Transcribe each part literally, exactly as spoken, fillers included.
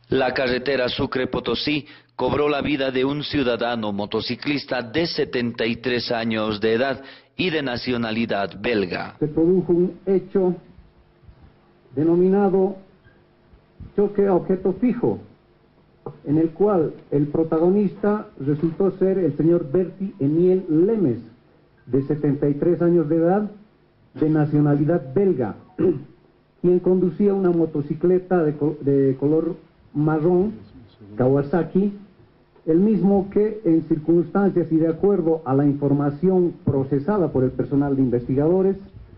La carretera Sucre-Potosí cobró la vida de un ciudadano motociclista de setenta y tres años de edad y de nacionalidad belga. Se produjo un hecho denominado choque a objeto fijo, en el cual el protagonista resultó ser el señor Berti Emiel Lemes, de setenta y tres años de edad, de nacionalidad belga, quien conducía una motocicleta de, de color marrón, Kawasaki, el mismo que en circunstancias y de acuerdo a la información procesada por el personal de investigadores,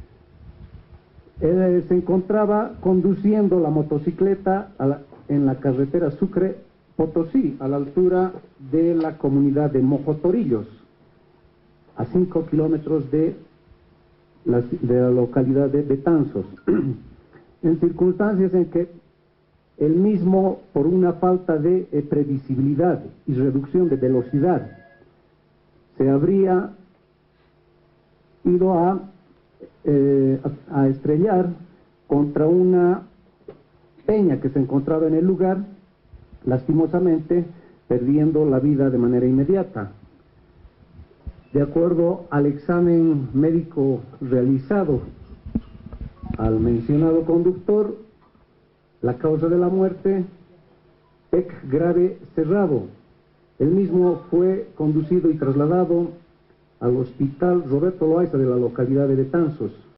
eh, se encontraba conduciendo la motocicleta a la, en la carretera Sucre-Potosí, a la altura de la comunidad de Mojotorillos, a cinco kilómetros de la, de la localidad de Betanzos, en circunstancias en que el mismo, por una falta de eh, previsibilidad y reducción de velocidad, se habría ido a, eh, a, a estrellar contra una peña que se encontraba en el lugar, lastimosamente perdiendo la vida de manera inmediata. De acuerdo al examen médico realizado al mencionado conductor, la causa de la muerte, P E C grave cerrado. El mismo fue conducido y trasladado al hospital Roberto Loaiza de la localidad de Betanzos.